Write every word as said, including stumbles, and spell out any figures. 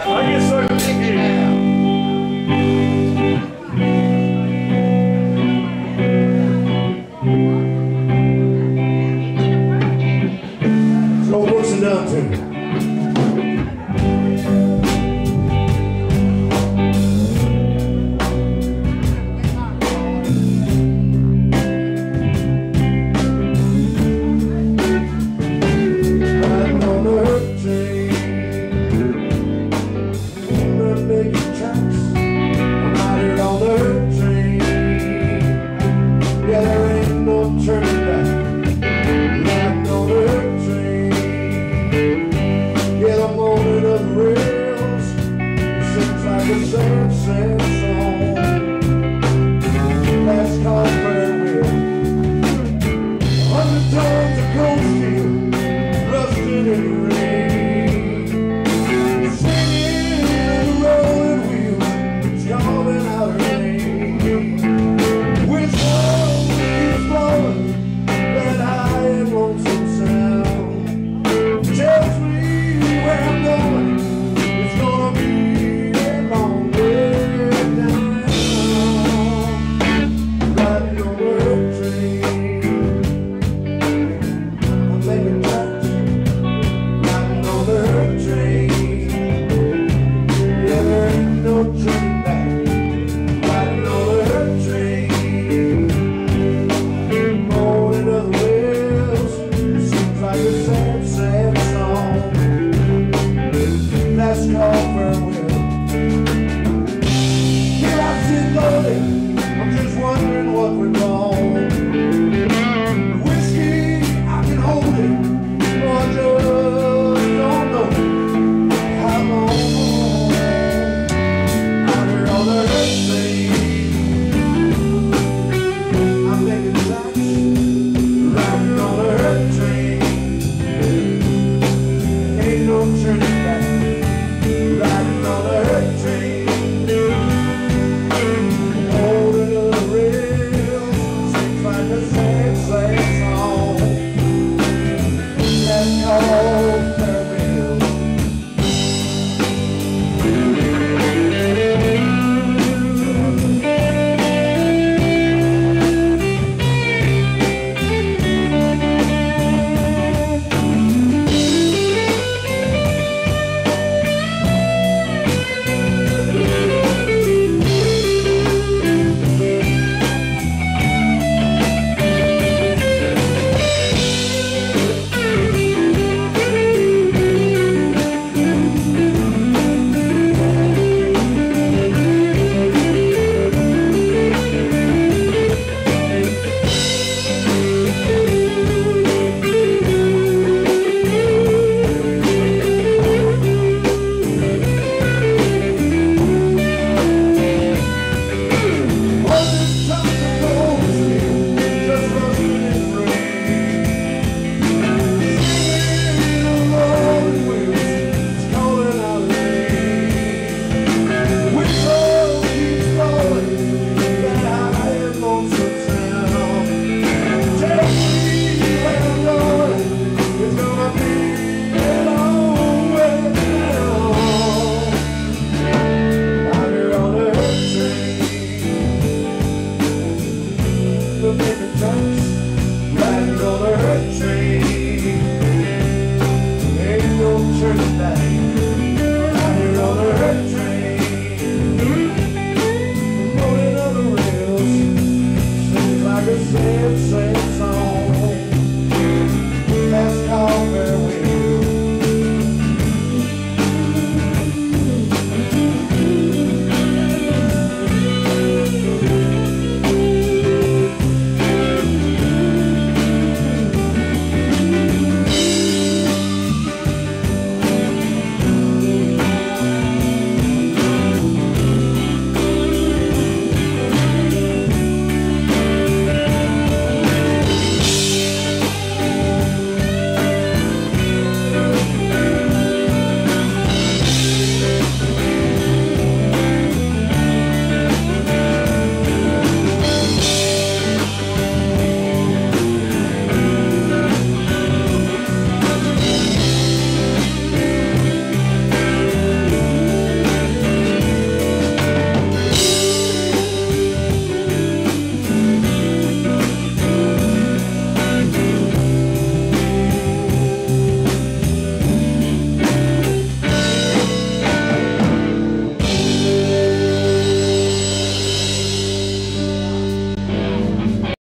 I get so thinking now. So what's it down to? Sad, sad song. Last call farewell. A hundred tons of cold steel, rusted in the rain. Singing in the rolling wheel, it's calling out her name. Which one keeps blowing that high and lonesome sound? Tells me where I'm going, it's gonna be call